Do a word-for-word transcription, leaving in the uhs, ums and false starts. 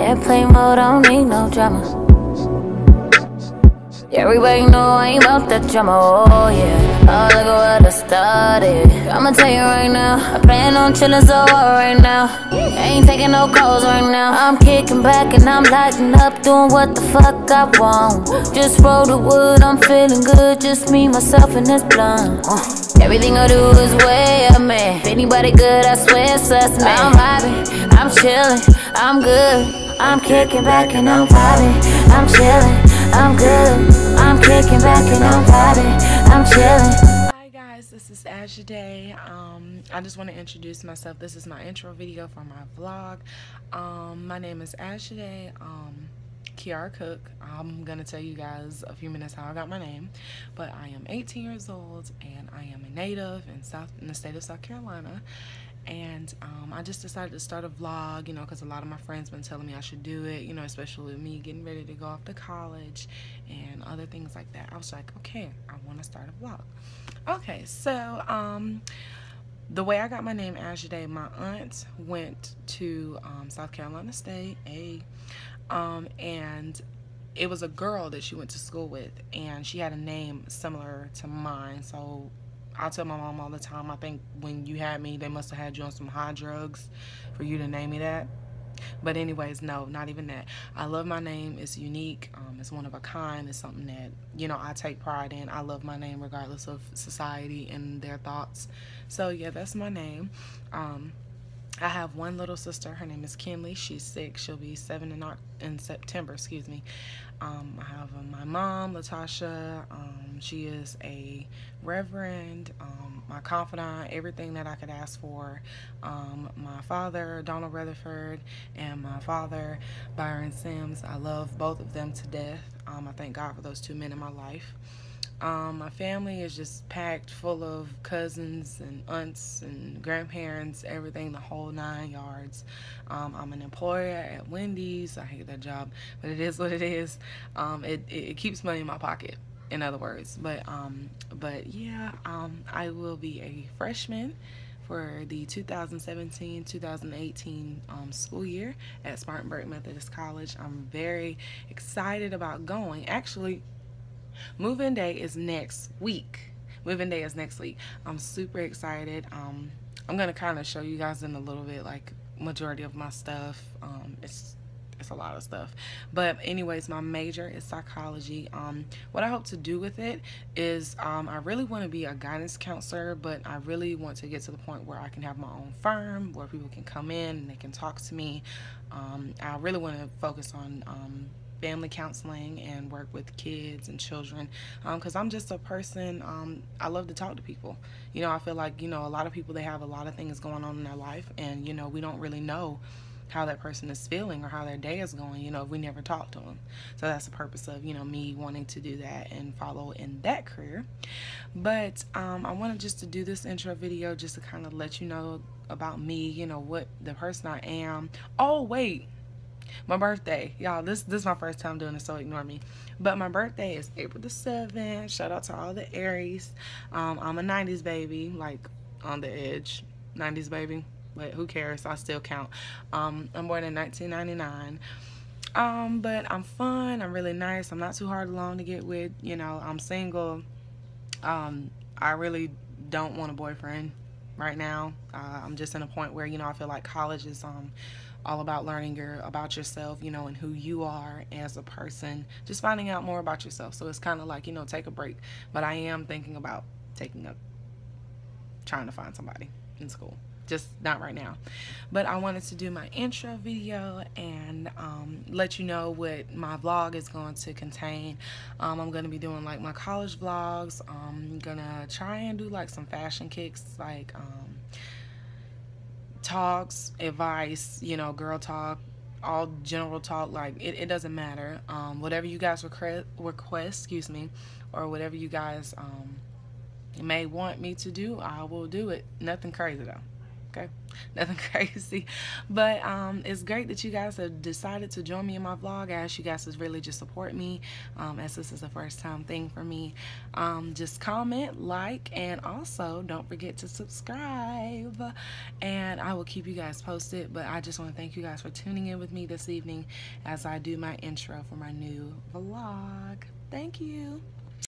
Airplane mode, I don't need no drama. Everybody know I ain't about that drama, oh yeah. Oh, look at what I started. I'ma tell you right now, I plan on chillin' so hard right now. Ain't taking no calls right now. I'm kicking back and I'm lighting up, doing what the fuck I want. Just roll the wood, I'm feeling good. Just me, myself, and this blunt. uh. Everything I do is way up, man. If anybody good, I swear it's us, man. I'm vibing, I'm chillin', I'm good. I'm kicking back and I'm vibing, I'm chillin', I'm good. I'm kicking back and I'm vibing, I'm chillin'. Hi guys, this is Asha Day. Um, I just want to introduce myself. This is my intro video for my vlog. Um, my name is Asha Day, um, Kiara Cook. I'm gonna tell you guys a few minutes how I got my name, but I am eighteen years old and I am a native in South in the state of South Carolina. And um, I just decided to start a vlog, you know, because a lot of my friends been telling me I should do it, you know, especially with me getting ready to go off to college and other things like that. I was like, okay, I want to start a vlog. Okay, so um, the way I got my name, Asha Day, my aunt went to um, South Carolina State, a, um, and it was a girl that she went to school with, and she had a name similar to mine, so I tell my mom all the time, I think when you had me, they must have had you on some high drugs for you to name me that. But anyways, no, not even that. I love my name. It's unique. Um, it's one of a kind. It's something that, you know, I take pride in. I love my name regardless of society and their thoughts. So, yeah, that's my name. Um, I have one little sister. Her name is Kinley. She's six. She'll be seven in, in September, excuse me. Um, I have uh, my mom, Latasha. Um, she is a reverend, um, my confidant, everything that I could ask for. Um, my father, Donald Rutherford, and my father, Byron Sims. I love both of them to death. Um, I thank God for those two men in my life. Um, my family is just packed full of cousins and aunts and grandparents, everything, the whole nine yards. Um, I'm an employer at Wendy's. I hate that job, but it is what it is. Um, it, it, it keeps money in my pocket, in other words. But, um, but yeah, um, I will be a freshman for the two thousand seventeen two thousand eighteen um, school year at Spartanburg Methodist College. I'm very excited about going. Actually, move-in day is next week. Move-in day is next week. I'm super excited. Um, I'm gonna kind of show you guys in a little bit, like majority of my stuff. Um, it's it's a lot of stuff. But anyways, my major is psychology. Um, what I hope to do with it is um, I really want to be a guidance counselor, but I really want to get to the point where I can have my own firm, where people can come in and they can talk to me. Um, I really want to focus on um, family counseling and work with kids and children, because um, I'm just a person, um, I love to talk to people. You know, I feel like, you know, a lot of people, they have a lot of things going on in their life, and, you know, we don't really know how that person is feeling or how their day is going, you know, if we never talk to them. So that's the purpose of, you know, me wanting to do that and follow in that career. But um, I wanted just to do this intro video just to kind of let you know about me, you know, what the person I am. Oh, wait. My birthday, y'all, this this is my first time doing this, so ignore me. But my birthday is April the seventh. Shout out to all the Aries. um I'm a nineties baby, like on the edge. Nineties baby, but who cares, I still count. um I'm born in nineteen ninety-nine. Um but I'm fun, I'm really nice, I'm not too hard along to get with, you know. I'm single. um I really don't want a boyfriend right now. uh, I'm just in a point where, you know, I feel like college is um all about learning your about yourself, you know, and who you are as a person, just finding out more about yourself. So it's kind of like, you know, take a break. But I am thinking about taking a trying to find somebody in school, just not right now. But I wanted to do my intro video and um, let you know what my vlog is going to contain. um, I'm going to be doing like my college vlogs. I'm gonna try and do like some fashion kicks, like um, talks, advice, you know, girl talk, all general talk. Like it, it doesn't matter. Um, whatever you guys request, request, excuse me, or whatever you guys um, may want me to do, I will do it. Nothing crazy though. Okay. nothing crazy. But um, it's great that you guys have decided to join me in my vlog. I ask you guys to really just support me, um, as this is a first time thing for me. Um, just comment, like, and also don't forget to subscribe. And I will keep you guys posted. But I just want to thank you guys for tuning in with me this evening as I do my intro for my new vlog. Thank you.